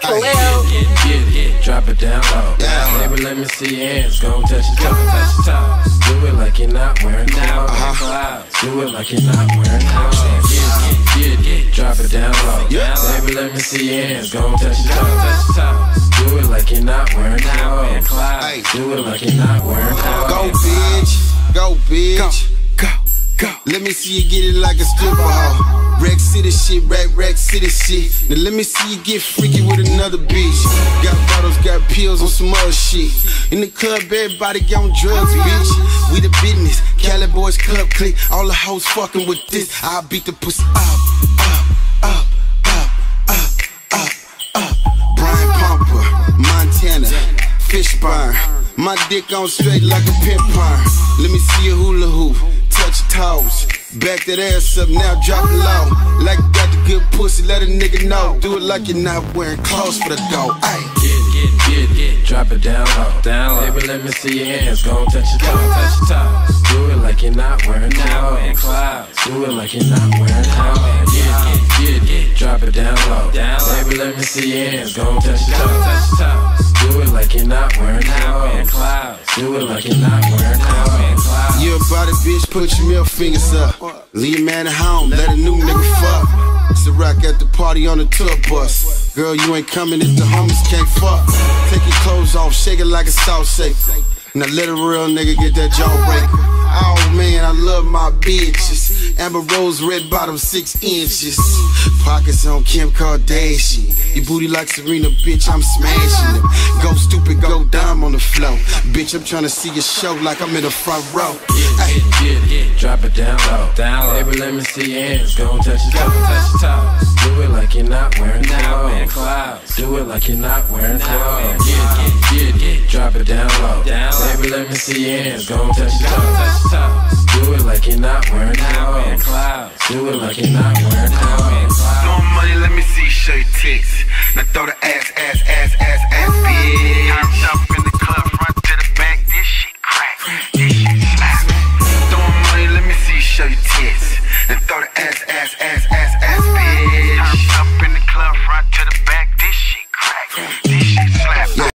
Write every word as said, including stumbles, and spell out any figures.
Khalil. Get, get, get, drop it down low. Yeah. Baby, let me see your hands. Gon' touch your toes, touch your toes. Do it like you're not wearing clouds. Uh-huh. Do it like you're not wearing clouds. Get, get, get, get, drop it down low. Yeah. Baby, let me see your hands. Gon' touch your toes, touch your toes. Do it like you're not wearing clouds. Do it like you're not wearing clouds. Go, bitch. Go, bitch. Go, go, go. Let me see you get it like a stripper hoe. Rack City shit, rack, rack City shit. Now let me see you get freaky with another bitch. Got bottles, got pills on some other shit. In the club, everybody on drugs, bitch. We the business, Cali Boys Club clique. All the hoes fucking with this. I'll beat the pussy up, up, up, up, up, up, up. Brian Pumper, Montana, Fishburne. My dick on straight like a pimp burn. Let me see your hula hoop, touch your toes. Back that ass up, now drop it low. Like you got the good pussy, let a nigga know. Do it like you're not wearing clothes for the dough. Ay. Get, get, get, get, drop it down low. Down low. Baby, let me see your hands. Gon' touch your toes, touch your toes. Do it like you're not wearing clouds. Do it like you're not wearing clouds. Get, get, get, get, drop it down low. Down low. Baby, let me see your hands. Gon' touch your toes, touch your toes. Do it like you're not wearing clouds. Do it like you're not wearing clouds. You about it, bitch, put your middle fingers up. Leave your man at home, let a new nigga fuck. It's a rock at the party on the tour bus. Girl, you ain't coming if the homies can't fuck. Take your clothes off, shake it like a salt shaker. Now let a real nigga get that jawbreaker. Oh man, I love my bitches. Amber Rose, red bottom, six inches. Pockets on Kim Kardashian. Your booty like Serena, bitch, I'm smashing them. Go stupid, go dumb on the floor. Bitch, I'm trying to see your show like I'm in the front row. Get, get, get, get, drop it down low. Down low. Baby, let me see your hands. Gon' touch your toes, touch your toes. Do it like you're not wearing clouds. Do it like you're not wearing clouds. Get, get, get, get, drop it down low. Down low. Baby, let me see your hands. Gon' touch your toes, touch your toes. Do it like you're not wearing clouds. Do it like you're not wearing clouds. No money, let me see you show your tits. Now throw the